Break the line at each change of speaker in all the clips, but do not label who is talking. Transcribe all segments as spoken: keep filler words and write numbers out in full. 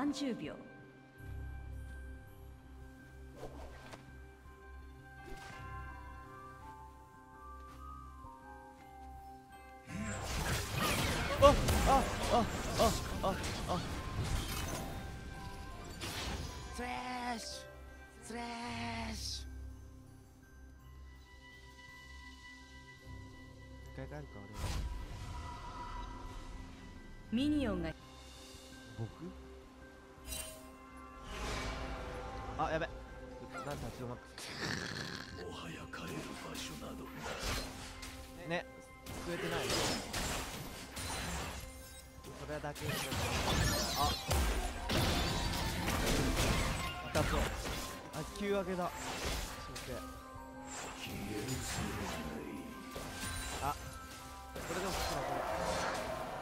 さんじゅうびょう。
ああああああスレーシュスレーシュ一回帰るか俺は。
ミニオンが
僕あやべなん立ち止まって
もはや帰る場所など
ね救えてないね。それだけにしよう。あ痛そう。あ急上げだ。そして
消えるせい
あこれでもちょっと待って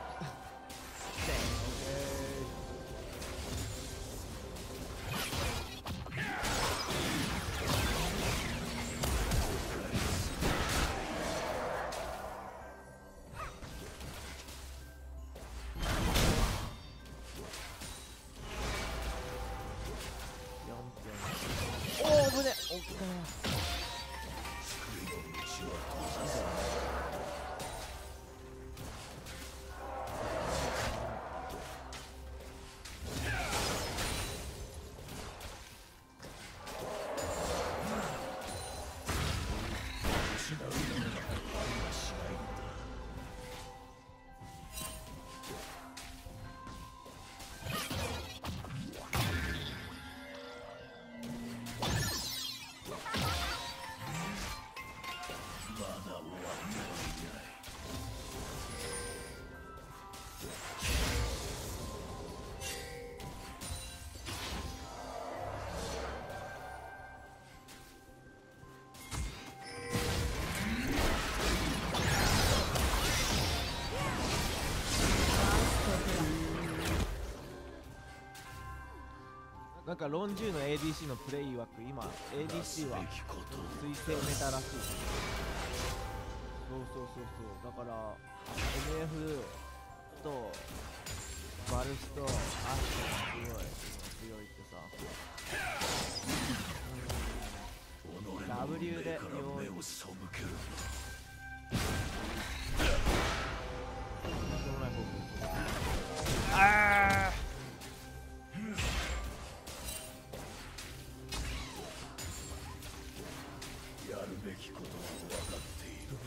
おお危ねおっか
救いの道は閉ざさない。失うものがありはしないのだ。まだ終わってはいない。
なんかロンジューの エーディーシー のプレイ曰く今 エーディーシー は
なすべきことを
水星メタらしい。そうそうそうそうだから エムエフ とバルスとアッシュがすごい強いってさ、
己の
W で
目から目を背ける。
とんでもない方法。ああ
やるべきことは分かっている。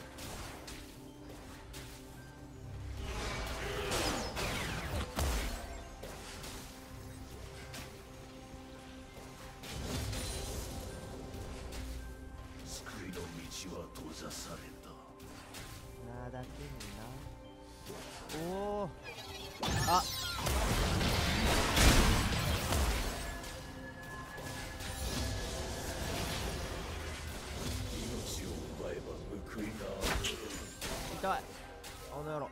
救いの道は閉ざされた。
なだけにな。おおあ
命を奪えば報いがある。
痛いあの野郎。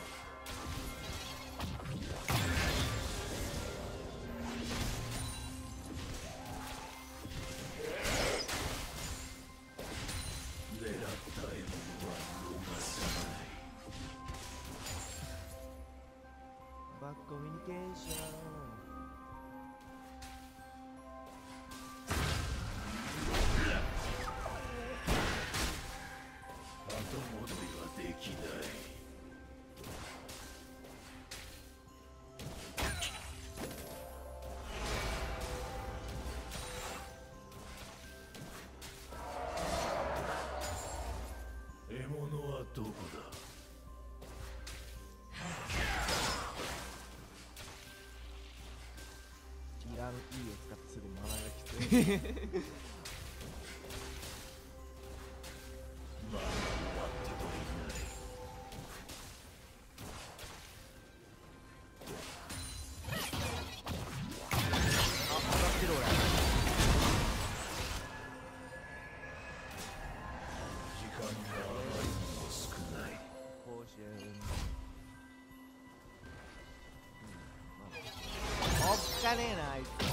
狙った獲物は逃さない。
バックコミュニケーション。
後戻りはできない。獲物はどこだ。
いらん E を使ってすぐマナがきつい
まだ終わってはいない。
あ、当たってる俺。
時間があまりにも少ない。
ポーション。おっかねえなあいつ。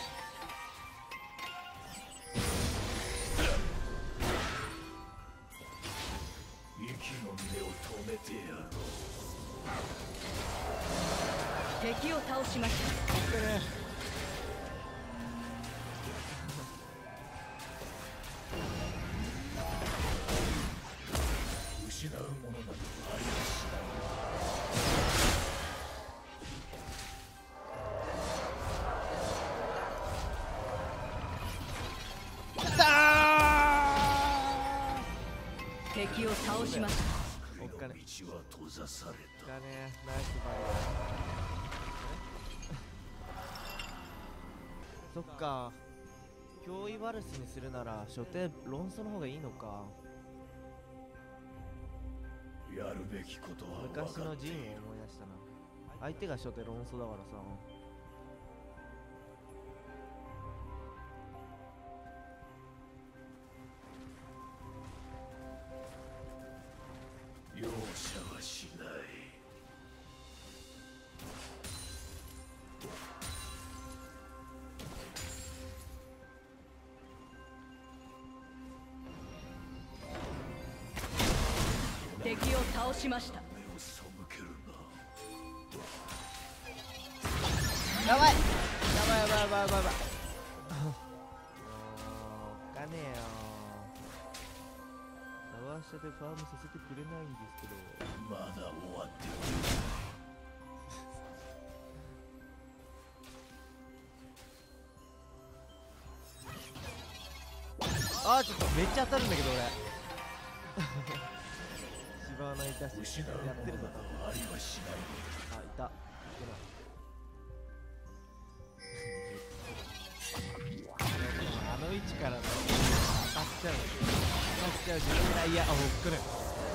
息の根を止めてやろう。
敵を倒しました。
おっかねえ。
敵を倒しました。
おっかね。
道は閉ざされ
おっかね。ナイスバリア。そっか。脅威ワルスにするなら初手論争の方がいいのか。
た。やるべきことは分かっている。
昔のジンを思い出したな。相手が初手論争だからさ。
容赦はしない。
敵を倒しました。
目を背けるな。
やばいやばいやばいやばいやばいやばい。もうおっかねえよ。回しでファームさせてくれないんですけど。
まだ終わって
あーちょっとめっちゃ当たるんだけど俺。芝穴いたし
失うもの
やってるぞ多分。
などありはしない。
あ、いた。いけない。あの位置からの当たっちゃう。当たっちゃう自分がいや、あ、おっくね。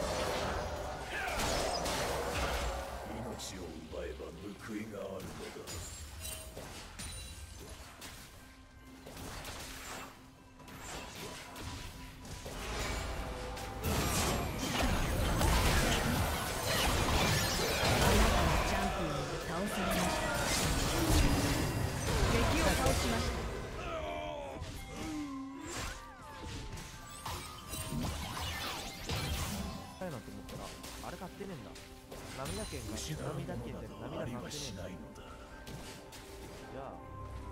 命を奪えば報いがあるのだ。
チャンピオンが倒されました。敵を倒しました。
なんて思ったらあれ買ってねえんだ。涙剣が
失うもの
涙剣で
などあり
涙買ってね
はし
えんだ。
ないのだ。
じゃあ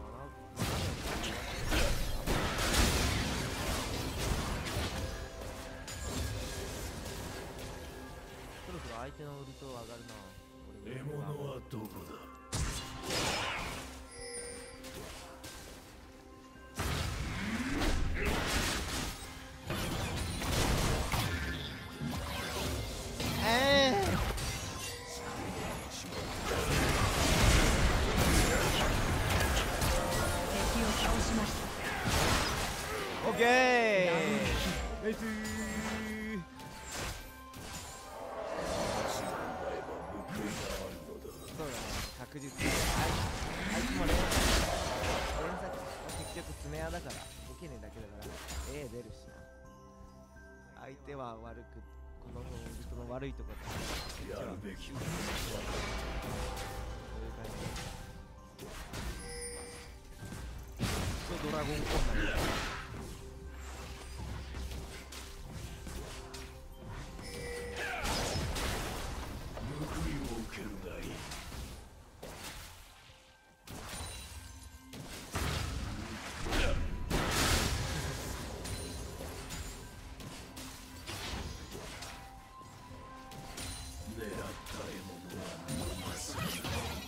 そろそろ相手のウルト上がるな。
獲物はどこだ。
ええ
敵を倒しました。
オッケーナイスー。そうだね、確実にあいつも連鎖連鎖は結局スネアだから受けねえだけだから A 出るしな。相手は悪くこの人の悪いところ
やるべきこと
そういう感じでドラゴンコーナー
報いを受けるがいい。狙った獲物は逃さない。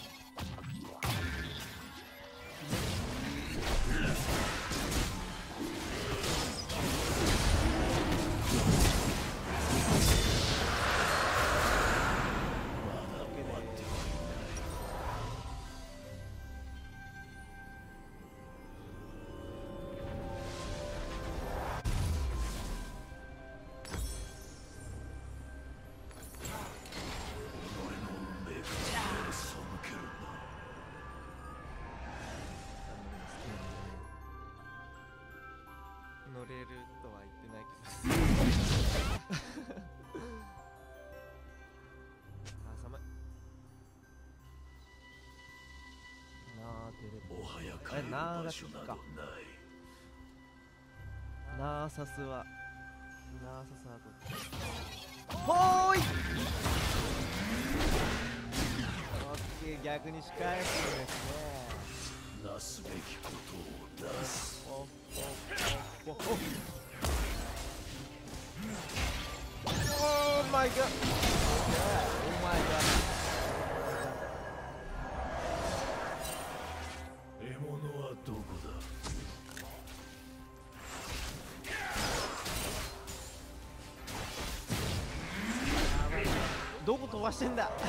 乗れるとは言ってないけどあ、寒いなあ、テレビ
もはや帰る場所などない。
ナーサスはナーサスはこっちほーいオッケー、逆に仕返すんですね。
なすべきことをなす。
おおおおおおOh my god! Oh my god!
獲物はどこだ。
飛ばしてんだ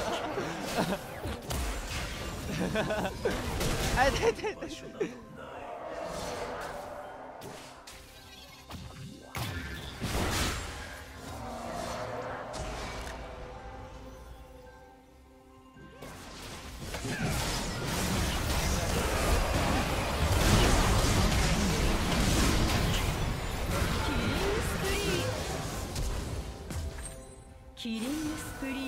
あ、痛い痛い痛い。
場所などない。
キリングスプリー。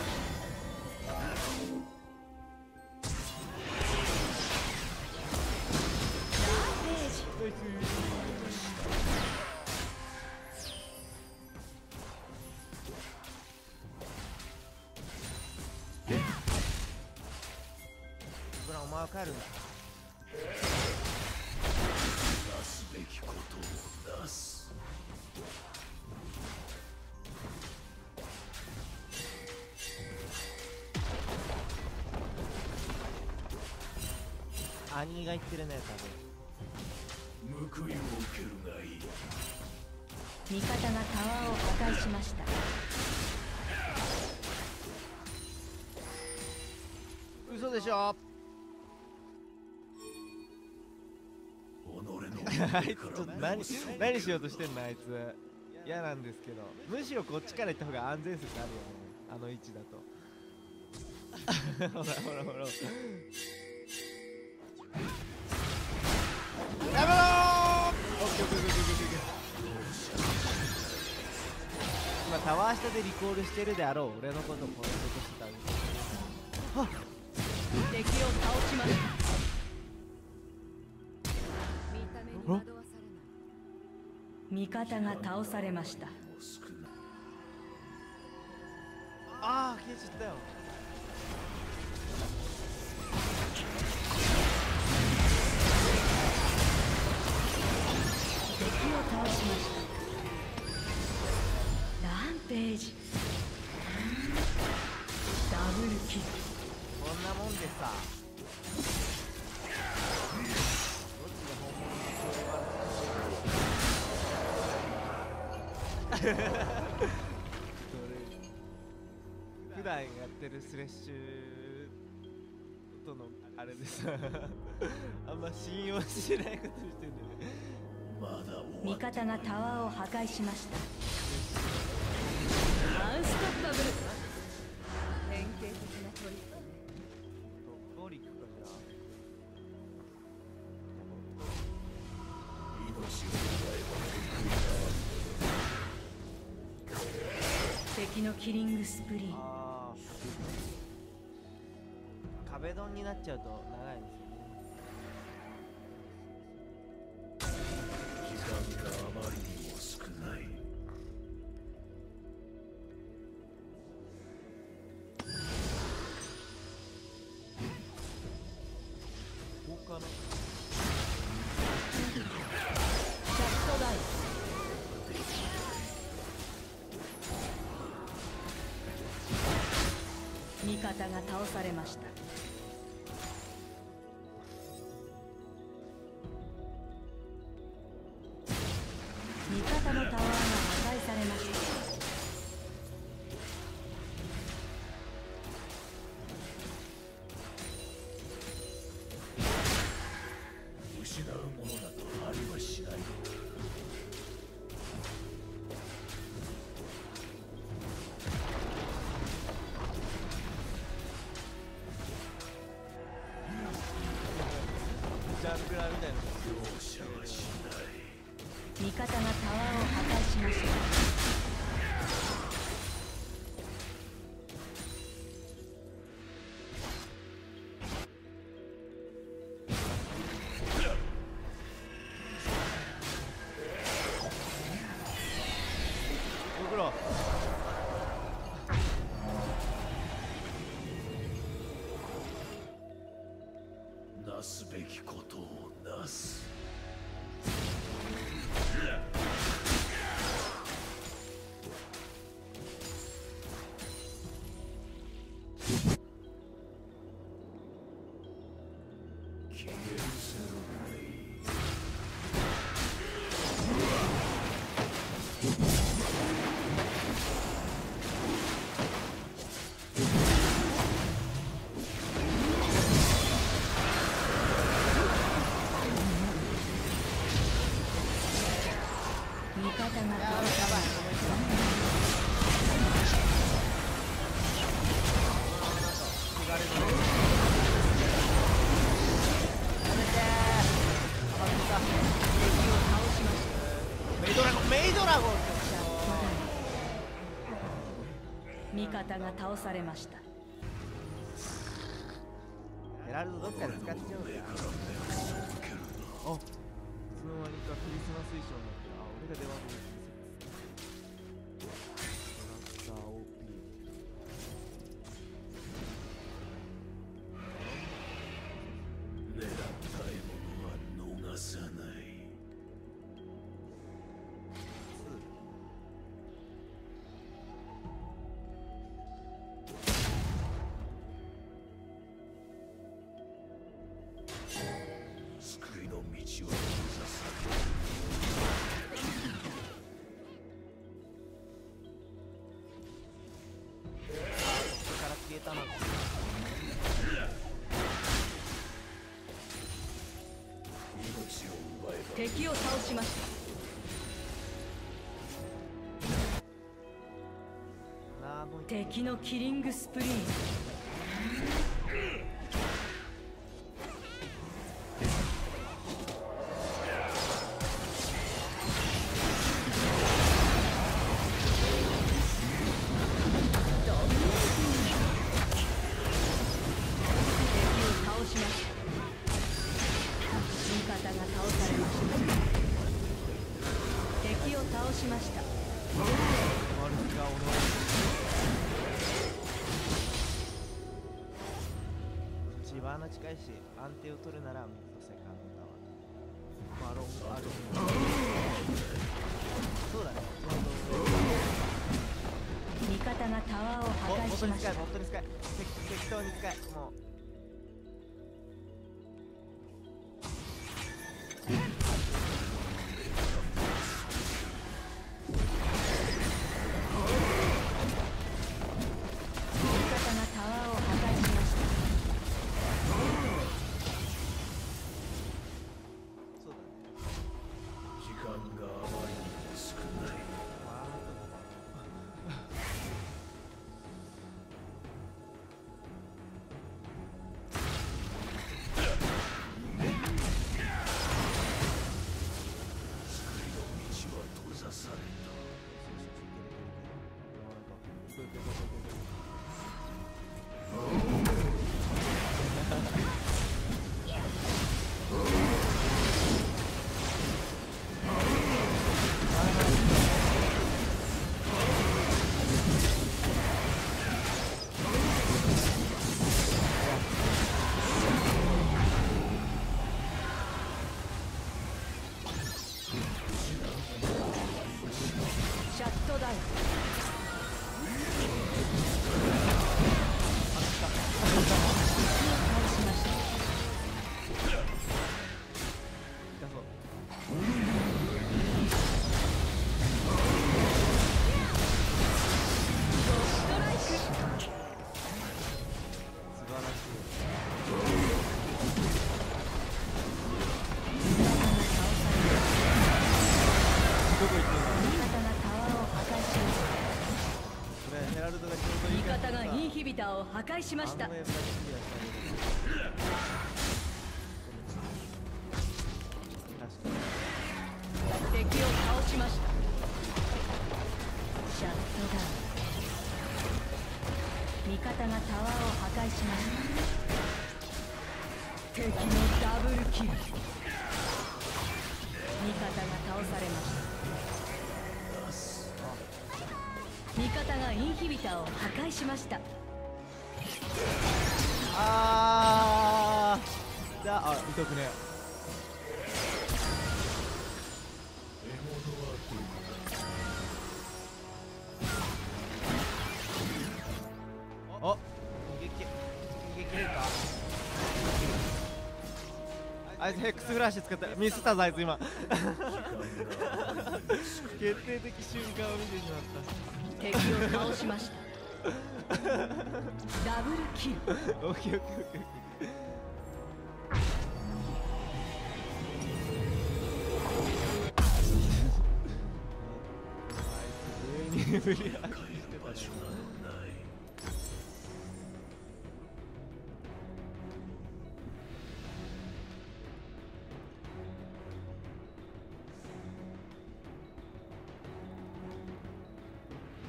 ブラン、お前は帰るんだ。
なすべきことをなす。
兄が言ってるね、
報いを受けるがいい。
味方がタワーを破壊しました。
多分。嘘でしょ。あいつちょっと何何しようとしてんの、あいつ。嫌なんですけど、むしろこっちから行った方が安全説あるよね、あの位置だと。ほらほらほら。やめろー。オッケーオッケーオッケーオッケーオッケー。今タワー下でリコールしてるであろう俺のことを殺そうとしてたんです。はっ、
敵を倒しました。味方が倒されました。
ああ、消えちゃったよ。
敵を倒しました。ランページ。ダブルキル。
こんなもんでさ、どっちが本物の声は普段やってるスレッシュとのあれでさあんま信用してないことしてんだよね。
まだ終わ
味方がタワーを破壊しました。アンストッパブル。典型的なトリックね。
トリックかじゃあ。
命を奪えば
敵のキリングスプリー。
あー、壁ドンになっちゃうと長いんですよね。
時間があまりにも少ない。
他の
ジャックトダイス。味方が倒されました。味方のタワーが破壊されました。
失うものなどありはしない。
ジャンクラみたいな。
容赦はしない。
味方がタワーを破壊しました。
ご苦労。
なすべきことをなす。消え失せるがいい。
メイドラゴンメイドラゴン
味方が倒されました。
ヘラルドどっかで使っちゃうんだ。あ、いつの間にかクリスマス衣装になってる。あ、俺が出番です。キャラクター オーピー。
狙った獲物は逃さない。救いの道を閉ざさ
これから消えたの。
命を奪えば
敵を倒しました。
なあもう
敵のキリングスプリーン。
千葉の近いし安定を取るならもっとセカンドだわ。マロンある。そうだね。
味方がタワーを破壊しました。
本当に使え、適当に使え。もう
を破壊しました。敵を倒しました。シャットダウン。味方がタワーを破壊しました。敵のダブルキル。味方が倒されました。味方がインヒビターを破壊しました。
あーだ、あ、痛くねえ。お、逃げき逃げ切れるか。あいつヘックスフラッシュ使った。ミスったぞあいつ今。決定的瞬間を見てしまった。
敵を倒しました。ダブルキル。
オッケーオッケーオッケーオッケー。あいつ上に振り上げてたね。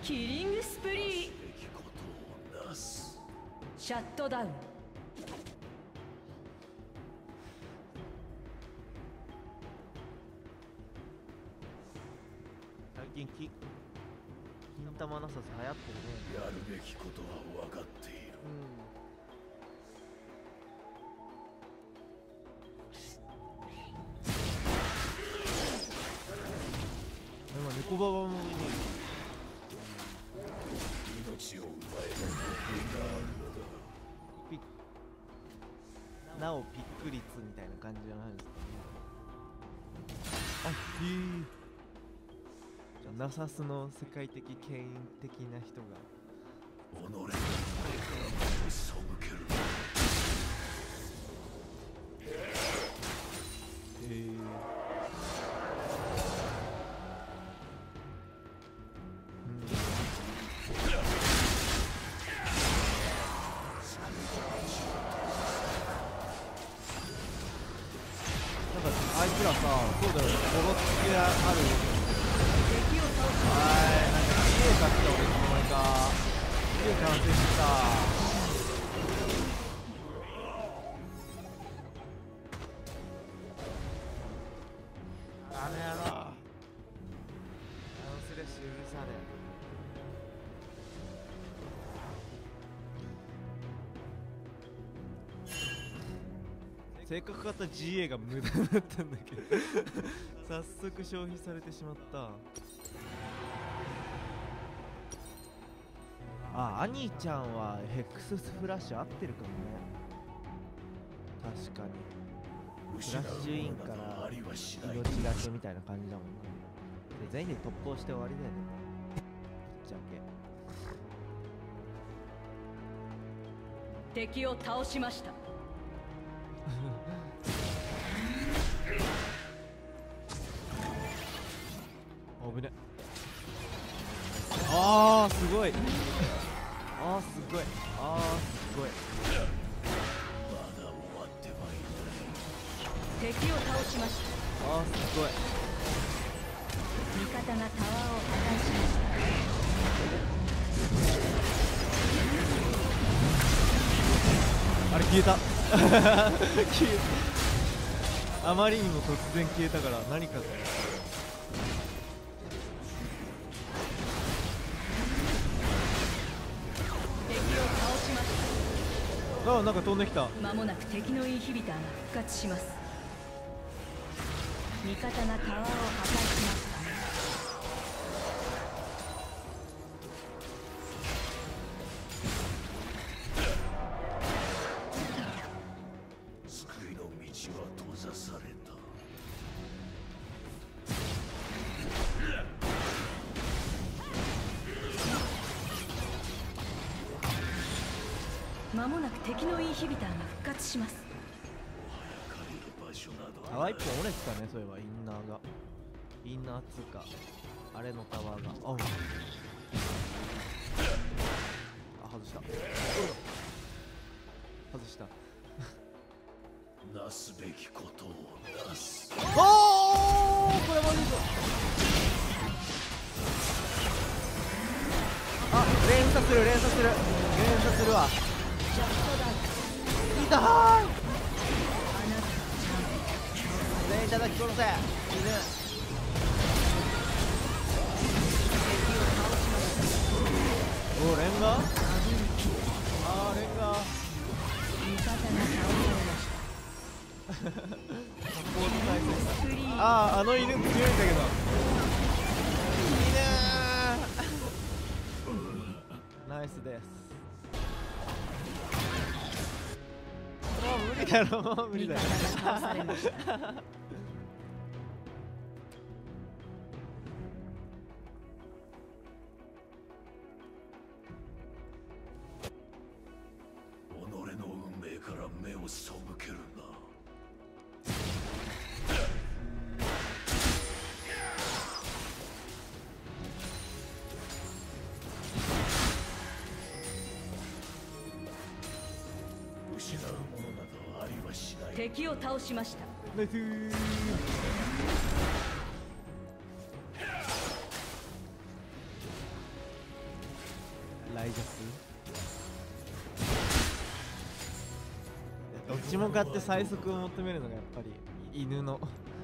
キリングスプリー。
べきことをなす。
シャットダウン。
最近き金玉ナサス流行ってるね。
やるべきことは分かっている。
うん。今猫ババもいね
命を奪えるがあるのだ。
ピなおピック率みたいな感じじゃないですかね。あ、へえ。じゃあナサスの世界的権威的な人が
己の前から目を背ける。
へえ。あいつらさ、そうだよね、ボロつきある。
敵を倒す。
はい、なんか綺麗かった俺いつの間にか。綺麗完成した。あの野郎。あのスレッシュ許さねえ。せっかく買った ジーエー が無駄だったんだけど早速消費されてしまった。あ、アニーちゃんはヘックスフラッシュ合ってるかもね。確かにフラッシュインから命がけみたいな感じだもんね。で全員で突破して終わりだよね。ぶっちゃけ
敵を倒しました。
危ね。あーすごいあーすごいあーすごい。
まだ終わってはいない。
敵を倒しました。
あーすごい。
味方がタワーを破壊しました。
あれ消えた消えた。あまりにも突然消えたから何かと。あ、なんか飛んできた。
間もなく敵のインヒビターが復活します。味方がタワーを破壊しました。
救いの道は閉ざされた。
間もなく敵のインヒビターが復活します。
借りる場所など
タワー一本折れてたね、そういえばインナーが。インナーつうかあれのタワーが。あ、あ、外した。外した。
なすべきことをなす。
おー、これまずいぞ。あ、連鎖する連鎖する連鎖するわ。
ジャストダウン。
痛い。
あなたの
全員叩き殺せ。死ぬ。お、レンガ。あー、レンガ。
味方が倒されました。
サポート対戦
スクリーン。
ああ、あの犬強いんだけど。犬ナイスです。もう無理だろ、もう無理だよ。
味方が倒されました。
己の運命から目を背けるな。失うものなどありはしない。
敵を倒しました。
ナイスー。 っちも買って最速を求めるのがやっぱり犬の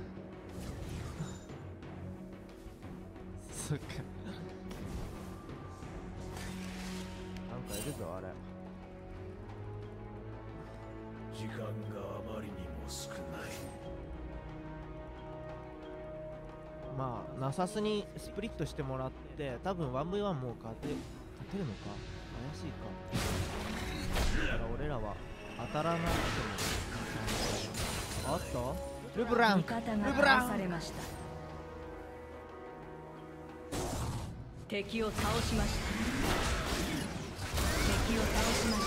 そっかなんかいるぞあれ。
時間があまりにも少ない。
まあナサスにスプリットしてもらって多分 ワンブイワン もう勝て勝てるのか怪しいか。だから俺らは当たらなくてもあったルブラン
味方が
ルブラン
倒されました。敵を倒しました。敵を倒しました。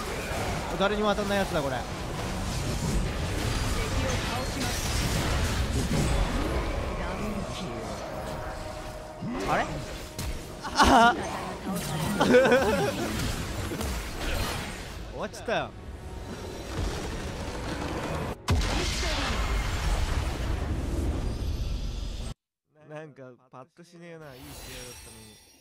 誰にも当たんないやつだこれ。
敵を倒しました。ダブルキル。
あれ
味方が倒されました。
終わっちゃったよ。なんかパッとしねえな。いい試合だったのに。